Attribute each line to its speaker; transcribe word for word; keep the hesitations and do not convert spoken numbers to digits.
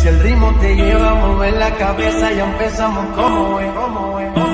Speaker 1: Si el ritmo te lleva a mover la cabeza, ya empezamos como es, como es.